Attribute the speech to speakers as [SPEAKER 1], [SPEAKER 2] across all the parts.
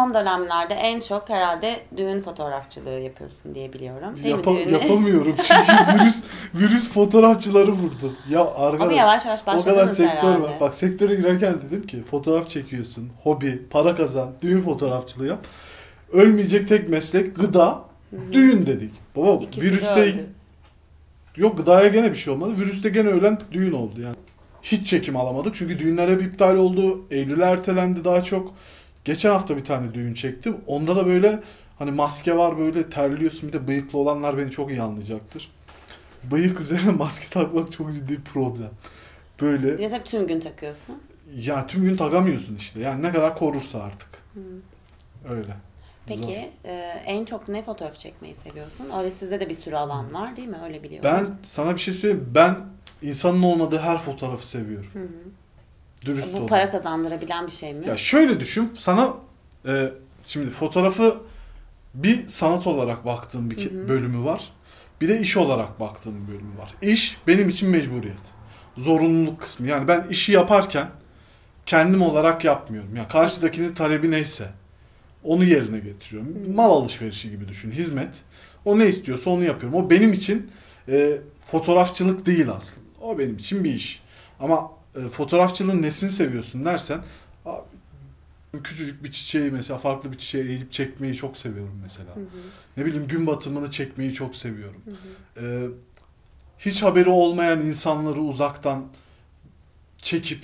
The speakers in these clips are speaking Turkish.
[SPEAKER 1] son dönemlerde en çok herhalde düğün fotoğrafçılığı yapıyorsun diye biliyorum. Değil mi düğünü?
[SPEAKER 2] Yapamıyorum çünkü virüs fotoğrafçıları vurdu. Ya arkadaş,
[SPEAKER 1] ama yavaş yavaş
[SPEAKER 2] o kadar
[SPEAKER 1] başladınız
[SPEAKER 2] sektör
[SPEAKER 1] herhalde.
[SPEAKER 2] var. Bak sektöre girerken dedim ki fotoğraf çekiyorsun, hobi, para kazan, düğün fotoğrafçılığı yap. Ölmeyecek tek meslek gıda, düğün dedik. Baba
[SPEAKER 1] İkisi de
[SPEAKER 2] virüste
[SPEAKER 1] öldü.
[SPEAKER 2] yok, gıdaya gene bir şey olmadı. Virüste gene ölen düğün oldu yani. Hiç çekim alamadık çünkü düğünler hep iptal oldu. Eylül'e ertelendi daha çok. Geçen hafta bir tane düğün çektim. Onda da böyle hani maske var, böyle terliyorsun, bir de bıyıklı olanlar beni çok iyi anlayacaktır. Bıyık üzerine maske takmak çok ciddi bir problem. Böyle.
[SPEAKER 1] Ya tabii tüm gün takıyorsun.
[SPEAKER 2] Ya tüm gün takamıyorsun işte. Yani ne kadar korursa artık. Öyle.
[SPEAKER 1] Peki en çok ne fotoğraf çekmeyi seviyorsun? Öyle sizde de bir sürü alan var değil mi? Öyle biliyorum.
[SPEAKER 2] Ben sana bir şey söyleyeyim. Ben insanın olmadığı her fotoğrafı seviyorum. Dürüst
[SPEAKER 1] Bu
[SPEAKER 2] olayım.
[SPEAKER 1] para kazandırabilen bir şey mi?
[SPEAKER 2] Ya şöyle düşün. Sana şimdi fotoğrafı bir sanat olarak baktığım bir bölümü var. Bir de iş olarak baktığım bir bölümü var. İş benim için mecburiyet. Zorunluluk kısmı. Yani ben işi yaparken kendim olarak yapmıyorum. Yani karşıdakinin talebi neyse onu yerine getiriyorum. Mal alışverişi gibi düşün. Hizmet. O ne istiyorsa onu yapıyorum. O benim için fotoğrafçılık değil aslında. O benim için bir iş. Ama fotoğrafçılığın nesini seviyorsun dersen, abi, küçücük bir çiçeği mesela farklı bir çiçeğe eğilip çekmeyi çok seviyorum mesela. Ne bileyim, gün batımını çekmeyi çok seviyorum. Hiç haberi olmayan insanları uzaktan çekip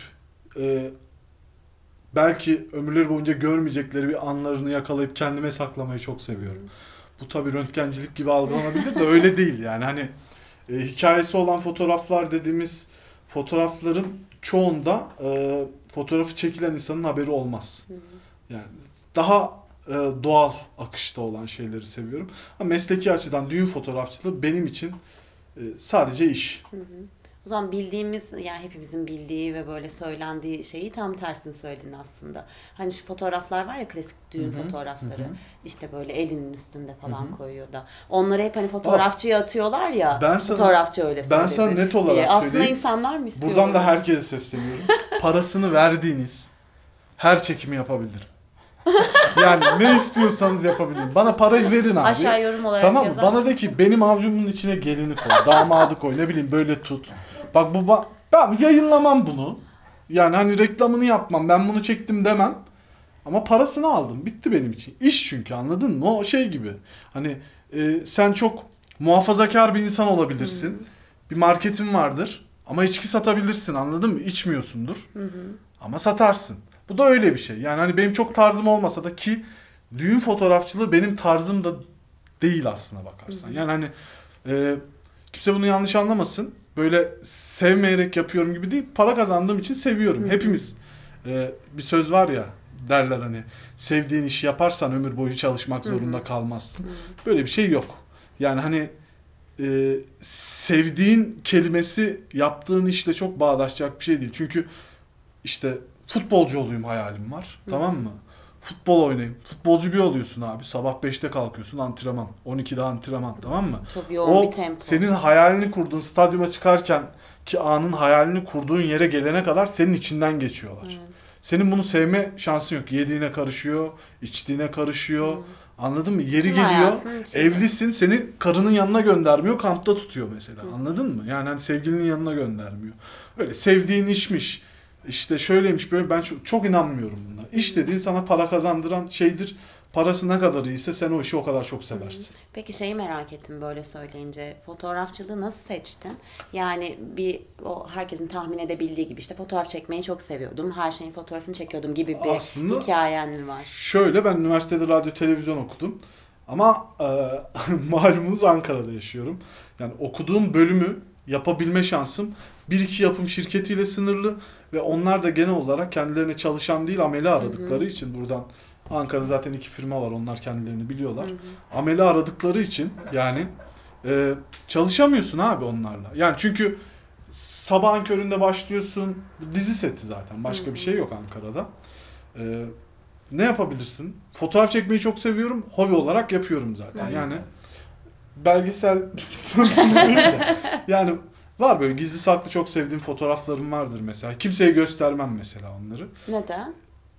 [SPEAKER 2] belki ömürleri boyunca görmeyecekleri bir anlarını yakalayıp kendime saklamayı çok seviyorum. Bu tabii röntgencilik gibi algılanabilir de öyle değil yani. Hani hikayesi olan fotoğraflar dediğimiz fotoğrafların çoğunda fotoğrafı çekilen insanın haberi olmaz. Yani daha doğal akışta olan şeyleri seviyorum. Ama mesleki açıdan düğün fotoğrafçılığı benim için sadece iş.
[SPEAKER 1] O zaman bildiğimiz, yani hepimizin bildiği ve böyle söylendiği şeyi tam tersini söyledin aslında. Hani şu fotoğraflar var ya, klasik düğün fotoğrafları. İşte böyle elinin üstünde falan koyuyor da. Onları hep hani fotoğrafçıya atıyorlar ya. Fotoğrafçı öyle söyledi.
[SPEAKER 2] Ben sana net olarak
[SPEAKER 1] diye.
[SPEAKER 2] söyleyeyim.
[SPEAKER 1] Aslında insanlar mı istiyor?
[SPEAKER 2] Buradan da herkese sesleniyorum. Parasını verdiğiniz her çekimi yapabilirim. Yani ne istiyorsanız yapabilirim. Bana parayı verin abi.
[SPEAKER 1] Aşağı yorum olarak
[SPEAKER 2] tamam
[SPEAKER 1] yazar.
[SPEAKER 2] Bana de ki benim avcumun içine gelini koy, damadı koy, ne bileyim böyle tut. Bak ben yayınlamam bunu. Yani hani reklamını yapmam, ben bunu çektim demem. Ama parasını aldım. Bitti benim için. İş çünkü, anladın mı? O şey gibi. Hani sen çok muhafazakar bir insan olabilirsin. Bir marketin vardır. Ama içki satabilirsin, anladın mı? İçmiyorsundur. Ama satarsın. Bu da öyle bir şey. Yani hani benim çok tarzım olmasa da, ki düğün fotoğrafçılığı benim tarzım da değil aslına bakarsan. Yani hani kimse bunu yanlış anlamasın. Böyle sevmeyerek yapıyorum gibi değil. Para kazandığım için seviyorum. Hepimiz bir söz var ya, derler hani, sevdiğin işi yaparsan ömür boyu çalışmak zorunda kalmazsın. Böyle bir şey yok. Yani hani sevdiğin kelimesi yaptığın işle çok bağdaşacak bir şey değil. Çünkü işte futbolcu olayım hayalim var. Tamam mı? Futbol oynayayım. Futbolcu bir oluyorsun abi. Sabah 5'te kalkıyorsun, antrenman. 12'de antrenman, tamam mı?
[SPEAKER 1] Çok yoğun bir tempo.
[SPEAKER 2] Senin hayalini kurduğun, stadyuma çıkarken ki anın hayalini kurduğun yere gelene kadar senin içinden geçiyorlar. Senin bunu sevme şansın yok. Yediğine karışıyor, içtiğine karışıyor. Anladın mı? Yeri geliyor, evlisin, seni karının yanına göndermiyor, kampta tutuyor mesela. Anladın mı? Yani hani sevgilinin yanına göndermiyor. Öyle sevdiğin işmiş, İşte şöyleymiş böyle, ben çok inanmıyorum buna. İş dediğin sana para kazandıran şeydir. Parası ne kadar iyiyse sen o işi o kadar çok seversin.
[SPEAKER 1] Peki şeyi merak ettim böyle söyleyince. Fotoğrafçılığı nasıl seçtin? Yani o herkesin tahmin edebildiği gibi işte fotoğraf çekmeyi çok seviyordum. Her şeyin fotoğrafını çekiyordum gibi bir
[SPEAKER 2] aslında
[SPEAKER 1] hikayen mi var?
[SPEAKER 2] Şöyle, ben üniversitede radyo televizyon okudum. Ama malumunuz Ankara'da yaşıyorum. Yani okuduğum bölümü yapabilme şansım 1-2 yapım şirketiyle sınırlı ve onlar da genel olarak kendilerine çalışan değil ameli aradıkları için, buradan Ankara'da zaten 2 firma var, onlar kendilerini biliyorlar. Ameli aradıkları için yani çalışamıyorsun abi onlarla. Yani çünkü sabahın köründe başlıyorsun, dizi seti zaten, başka bir şey yok Ankara'da. Ne yapabilirsin? Fotoğraf çekmeyi çok seviyorum, hobi olarak yapıyorum zaten. Yani belgesel değil de yani var böyle gizli saklı çok sevdiğim fotoğraflarım vardır mesela. Kimseye göstermem mesela onları.
[SPEAKER 1] Neden?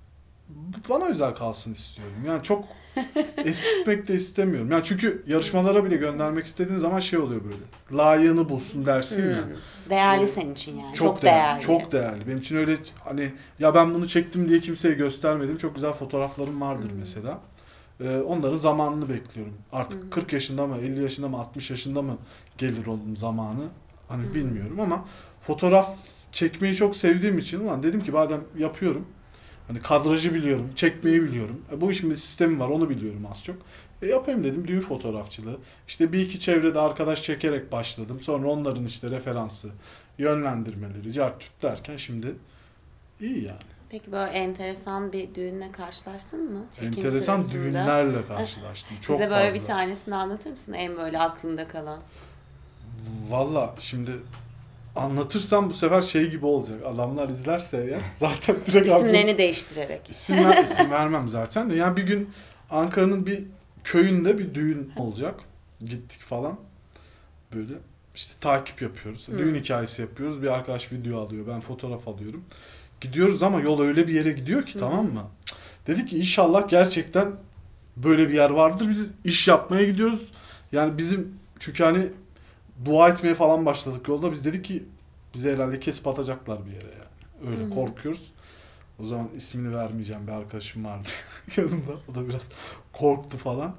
[SPEAKER 2] bana özel kalsın istiyorum. Yani çok eskitmek de istemiyorum. Yani çünkü yarışmalara bile göndermek istediğin zaman şey oluyor böyle. Layığını bulsun dersin ya.
[SPEAKER 1] Değerli senin için yani.
[SPEAKER 2] Çok değerli. Çok değerli. Benim için öyle hani ya ben bunu çektim diye kimseye göstermedim. Çok güzel fotoğraflarım vardır mesela. Onların zamanını bekliyorum. Artık 40 yaşında mı, 50 yaşında mı, 60 yaşında mı gelir onun zamanı? Hani bilmiyorum ama fotoğraf çekmeyi çok sevdiğim için ulan dedim ki madem yapıyorum. Hani kadrajı biliyorum, çekmeyi biliyorum. Bu işin bir sistemi var, onu biliyorum az çok. Yapayım dedim düğün fotoğrafçılığı. İşte bir iki çevrede arkadaş çekerek başladım. Sonra onların işte referansı, yönlendirmeleri, cart derken şimdi iyi yani.
[SPEAKER 1] Peki böyle enteresan bir düğünle karşılaştın mı? Çekim
[SPEAKER 2] enteresan
[SPEAKER 1] sırasında.
[SPEAKER 2] Düğünlerle karşılaştım. Çok
[SPEAKER 1] Bize böyle
[SPEAKER 2] fazla.
[SPEAKER 1] bir tanesini anlatır mısın? En böyle aklında kalan.
[SPEAKER 2] Valla şimdi anlatırsam bu sefer şey gibi olacak. Adamlar izlerse eğer zaten direkt
[SPEAKER 1] İsimlerini değiştirerek.
[SPEAKER 2] İsim vermem zaten de. Yani bir gün Ankara'nın bir köyünde bir düğün olacak. Gittik falan. Böyle işte takip yapıyoruz. Düğün hikayesi yapıyoruz. Bir arkadaş video alıyor. Ben fotoğraf alıyorum. Gidiyoruz ama yol öyle bir yere gidiyor ki tamam mı? Dedik ki inşallah gerçekten böyle bir yer vardır. Biz iş yapmaya gidiyoruz. Yani bizim çünkü hani dua etmeye falan başladık yolda. Biz dedik ki bizi herhalde kesip atacaklar bir yere yani. Öyle korkuyoruz. O zaman ismini vermeyeceğim bir arkadaşım vardı yanımda. O da biraz korktu falan.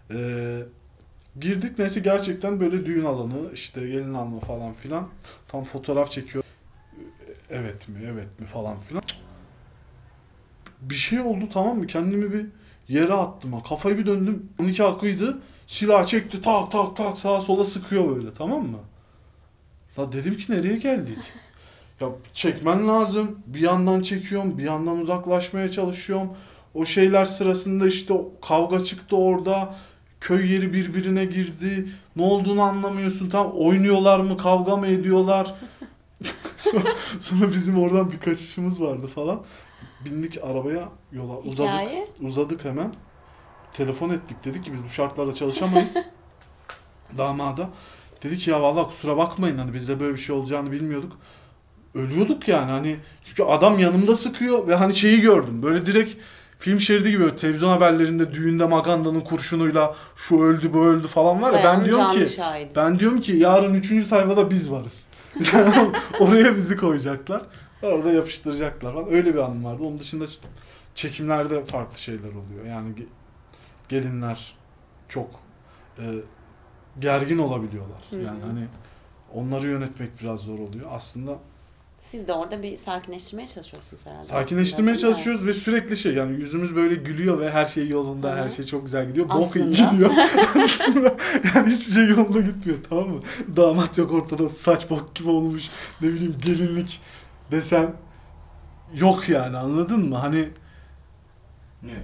[SPEAKER 2] Girdik neyse gerçekten böyle düğün alanı işte gelin alma falan filan. Tam fotoğraf çekiyor. Evet mi falan filan. Bir şey oldu tamam mı? Kendimi bir yere attım. Kafayı bir döndüm. 12 akıydı. Silah çekti tak tak tak sağa sola sıkıyor böyle tamam mı? La dedim ki nereye geldik? Ya çekmen lazım. Bir yandan çekiyorum, bir yandan uzaklaşmaya çalışıyorum. O şeyler sırasında işte kavga çıktı orada. Köy yeri birbirine girdi. Ne olduğunu anlamıyorsun. Tam oynuyorlar mı, kavga mı ediyorlar? Sonra bizim oradan bir kaçışımız vardı falan. Bindik arabaya, yola uzadık hemen. Telefon ettik. Dedik ki biz bu şartlarda çalışamayız. Damada. Dedik ya vallahi kusura bakmayın hani biz de böyle bir şey olacağını bilmiyorduk. Ölüyorduk yani hani çünkü adam yanımda sıkıyor ve hani şeyi gördüm. Böyle direkt film şeridi gibi böyle televizyon haberlerinde düğünde Maganda'nın kurşunuyla şu öldü bu öldü falan var ya ben diyorum ki yarın 3. sayfada biz varız. Oraya bizi koyacaklar. Orada yapıştıracaklar falan. Öyle bir anım vardı. Onun dışında çekimlerde farklı şeyler oluyor. Yani gelinler çok gergin olabiliyorlar. Yani hani onları yönetmek biraz zor oluyor. Aslında
[SPEAKER 1] siz de orada bir sakinleştirmeye çalışıyorsunuz herhalde.
[SPEAKER 2] Sakinleştirmeye çalışıyoruz ve sürekli şey yani yüzümüz böyle gülüyor ve her şey yolunda, her şey çok güzel gidiyor. Bok iyi gidiyor. Aslında yani hiçbir şey yolunda gitmiyor tamam mı? Damat yok ortada saç bok gibi olmuş. Ne bileyim gelinlik desen yok yani anladın mı? Hani
[SPEAKER 3] ne?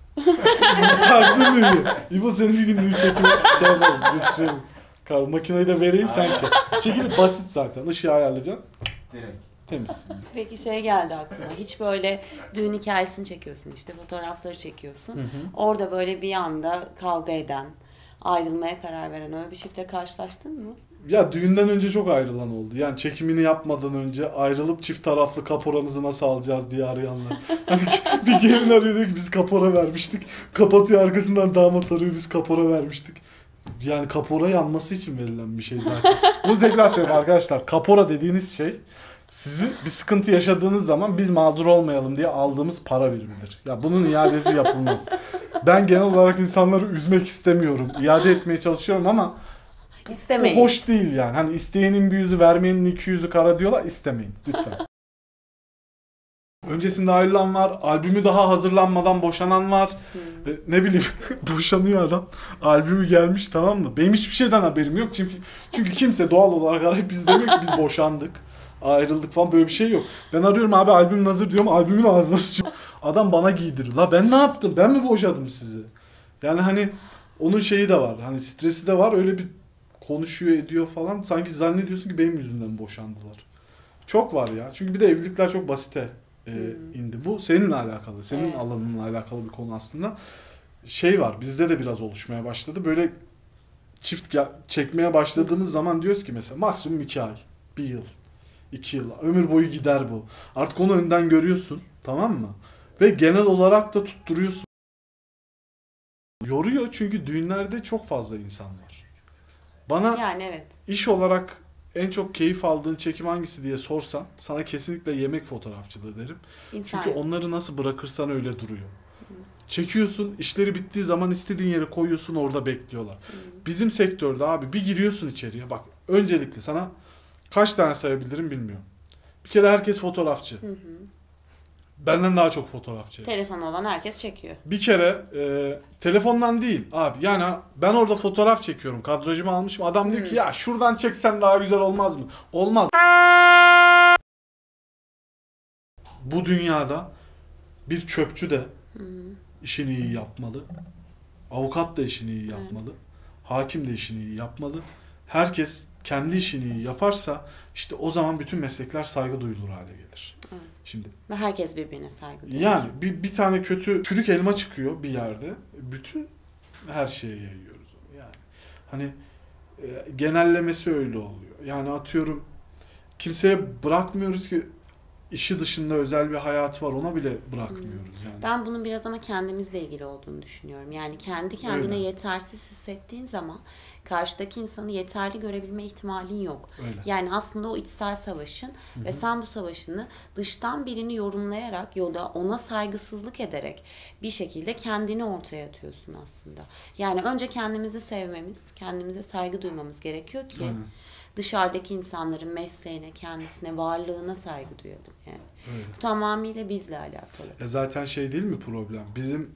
[SPEAKER 2] Taktın mı? İbo senin bir gün düğün çekimi şey yapalım götürelim. Makineyi de vereyim sen çek. Çekilip basit zaten. Işığı ayarlayacaksın.
[SPEAKER 3] Direkt.
[SPEAKER 2] Temiz.
[SPEAKER 1] Peki şey geldi aklıma. Hiç böyle düğün hikayesini çekiyorsun işte fotoğrafları çekiyorsun. Orada böyle bir anda kavga eden, ayrılmaya karar veren öyle bir çiftle karşılaştın mı?
[SPEAKER 2] Ya düğünden önce çok ayrılan oldu. Yani çekimini yapmadan önce ayrılıp çift taraflı kaporanızı nasıl alacağız diye arayanlar. Hani bir gelin arıyor diyor ki biz kapora vermiştik. Kapatıyor arkasından damat arıyor biz kapora vermiştik. Yani kapora yanması için verilen bir şey zaten. Bunu tekrar söyleyeyim arkadaşlar. Kapora dediğiniz şey sizin bir sıkıntı yaşadığınız zaman biz mağdur olmayalım diye aldığımız para birimidir. Ya bunun iadesi yapılmaz. Ben genel olarak insanları üzmek istemiyorum. İade etmeye çalışıyorum ama
[SPEAKER 1] İstemeyin.
[SPEAKER 2] bu hoş değil yani. Hani isteyenin bir yüzü vermeyenin iki yüzü kara diyorlar. İstemeyin lütfen. Öncesinde ayrılan var. Albümü daha hazırlanmadan boşanan var. Ne bileyim boşanıyor adam. Albümü gelmiş tamam mı? Benim hiçbir şeyden haberim yok. Çünkü kimse doğal olarak arayıp biz demiyor ki biz boşandık. Ayrıldık falan böyle bir şey yok. Ben arıyorum abi albümün hazır diyorum. Albümün ağzına sıçıyor. Adam bana giydiriyor. La ben ne yaptım? Ben mi boşadım sizi? Yani hani onun şeyi de var. Hani stresi de var. Öyle bir konuşuyor ediyor falan. Sanki zannediyorsun ki benim yüzümden boşandılar. Çok var ya. Çünkü bir de evlilikler çok basite indi. Bu seninle alakalı. Senin alanınla alakalı bir konu aslında. Şey var. Bizde de biraz oluşmaya başladı. Böyle çift çekmeye başladığımız zaman diyoruz ki mesela maksimum 2 ay. 1 yıl. 2 yıl. Ömür boyu gider bu. Artık onu önden görüyorsun. Tamam mı? Ve genel olarak da tutturuyorsun. Yoruyor çünkü düğünlerde çok fazla insan var. Bana
[SPEAKER 1] Yani evet.
[SPEAKER 2] iş olarak en çok keyif aldığın çekim hangisi diye sorsan sana kesinlikle yemek fotoğrafçılığı derim.
[SPEAKER 1] İnsan
[SPEAKER 2] Çünkü onları nasıl bırakırsan öyle duruyor. Çekiyorsun, işleri bittiği zaman istediğin yere koyuyorsun, orada bekliyorlar. Bizim sektörde abi bir giriyorsun içeriye. Bak öncelikle sana kaç tane sayabilirim bilmiyorum. Bir kere herkes fotoğrafçı. Benden daha çok fotoğrafçı.
[SPEAKER 1] Telefon olan herkes çekiyor.
[SPEAKER 2] Bir kere telefondan değil abi. Yani ben orada fotoğraf çekiyorum. Kadrajımı almışım. Adam diyor ki ya şuradan çeksen daha güzel olmaz mı? Olmaz. Bu dünyada bir çöpçü de işini iyi yapmalı. Avukat da işini iyi yapmalı. Hakim de işini iyi yapmalı. Herkes kendi işini iyi yaparsa işte o zaman bütün meslekler saygı duyulur hale gelir.
[SPEAKER 1] Evet.
[SPEAKER 2] Şimdi
[SPEAKER 1] Ve herkes birbirine saygı duyuyor.
[SPEAKER 2] yani bir tane kötü çürük elma çıkıyor bir yerde. Bütün her şeye yayıyoruz onu yani. Hani genellemesi öyle oluyor. Yani atıyorum kimseye bırakmıyoruz ki işi dışında özel bir hayatı var, ona bile bırakmıyoruz yani.
[SPEAKER 1] Ben bunun biraz ama kendimizle ilgili olduğunu düşünüyorum. Yani kendi kendine
[SPEAKER 2] Öyle.
[SPEAKER 1] yetersiz hissettiğin zaman karşıdaki insanı yeterli görebilme ihtimalin yok.
[SPEAKER 2] Öyle.
[SPEAKER 1] Yani aslında o içsel savaşın ve sen bu savaşını dıştan birini yorumlayarak ya da ona saygısızlık ederek bir şekilde kendini ortaya atıyorsun aslında. Yani önce kendimizi sevmemiz, kendimize saygı duymamız gerekiyor ki dışarıdaki insanların mesleğine, kendisine, varlığına saygı duyalım. Yani. Bu tamamıyla bizle alakalı.
[SPEAKER 2] Zaten şey değil mi problem? Bizim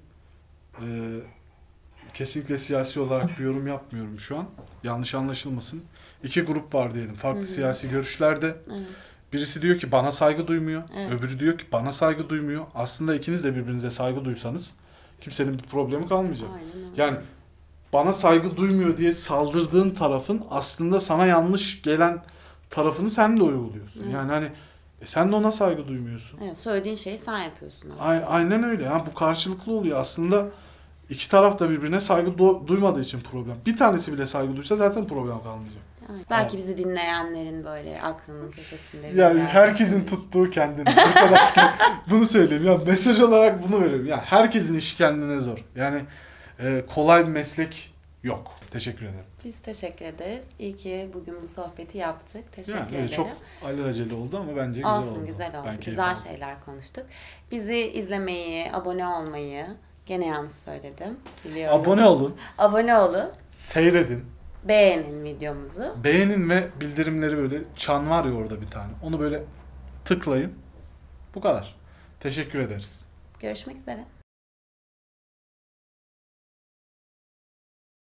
[SPEAKER 2] kesinlikle siyasi olarak bir yorum yapmıyorum şu an. Yanlış anlaşılmasın. İki grup var diyelim. Farklı siyasi görüşlerde.
[SPEAKER 1] Evet.
[SPEAKER 2] Birisi diyor ki bana saygı duymuyor.
[SPEAKER 1] Evet.
[SPEAKER 2] Öbürü diyor ki bana saygı duymuyor. Aslında ikiniz de birbirinize saygı duysanız kimsenin bir problemi kalmayacak.
[SPEAKER 1] Aynen öyle.
[SPEAKER 2] Yani bana saygı duymuyor diye saldırdığın tarafın aslında sana yanlış gelen tarafını sen de uyguluyorsun. Yani hani sen de ona saygı duymuyorsun.
[SPEAKER 1] Evet, söylediğin şeyi sen yapıyorsun aslında.
[SPEAKER 2] Aynen öyle. Yani bu karşılıklı oluyor. Aslında iki taraf da birbirine saygı duymadığı için problem. Bir tanesi bile saygı duysa zaten problem kalmayacak.
[SPEAKER 1] Evet. Belki bizi dinleyenlerin böyle aklının köşesinde.
[SPEAKER 2] Yani herkesin tuttuğu kendine. Arkadaşlar bunu söyleyeyim. Ya mesaj olarak bunu veriyorum. Ya herkesin işi kendine zor. Yani kolay bir meslek yok. Teşekkür ederim.
[SPEAKER 1] Biz teşekkür ederiz. İyi ki bugün bu sohbeti yaptık. Teşekkür
[SPEAKER 2] Yani
[SPEAKER 1] ederim.
[SPEAKER 2] çok alelacele oldu ama bence güzel oldu.
[SPEAKER 1] Olsun, güzel oldu.
[SPEAKER 2] Ben keyif
[SPEAKER 1] Güzel
[SPEAKER 2] aldım.
[SPEAKER 1] şeyler konuştuk. Bizi izlemeyi, abone olmayı, gene yanlış söyledim. Biliyorum.
[SPEAKER 2] Abone olun.
[SPEAKER 1] Abone olun.
[SPEAKER 2] Seyredin.
[SPEAKER 1] Beğenin videomuzu.
[SPEAKER 2] Beğenin ve bildirimleri böyle çan var ya orada bir tane. Onu böyle tıklayın. Bu kadar. Teşekkür ederiz.
[SPEAKER 1] Görüşmek üzere.